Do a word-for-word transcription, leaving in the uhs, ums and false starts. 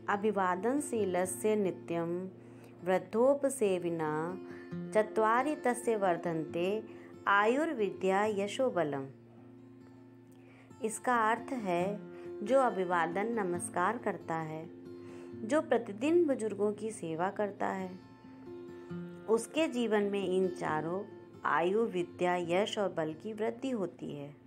अभिवादनशीलस्य नित्यं वृद्धोपसेविना चत्वारि तस्य वर्धन्ते आयुर्विद्या यशोबलम। इसका अर्थ है, जो अभिवादन नमस्कार करता है, जो प्रतिदिन बुजुर्गों की सेवा करता है, उसके जीवन में इन चारों आयु, विद्या, यश और बल की वृद्धि होती है।